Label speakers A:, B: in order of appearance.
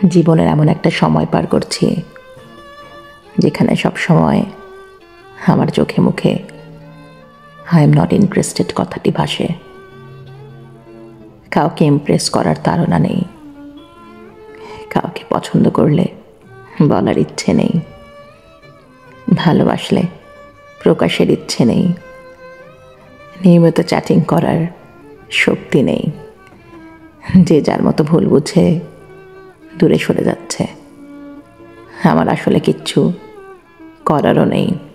A: জীবনের এমন একটা সময় পার করছি যেখানে সব সময় আমার চোখে মুখে আই এম নট ইন্টারেস্টেড কথাটি ভাসে। কাউকে ইমপ্রেস করার তাড়না নেই, কাউকে পছন্দ করলে বলার ইচ্ছে নেই, ভালোবাসলে প্রকাশের ইচ্ছে নেই, নিয়মিত চ্যাটিং করার শক্তি নেই। যে যার মতো ভুল বুঝে দূরে সরে যাচ্ছে। আমার আসলে কিচ্ছু করারও নেই।